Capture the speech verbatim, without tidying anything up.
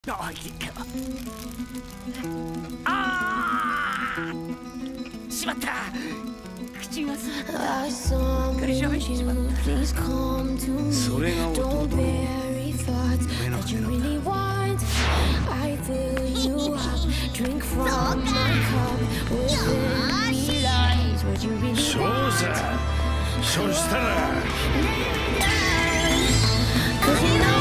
ああしまった口がすっかり喋ってしまったそれが弟の夢の果てなんだそうさそしたら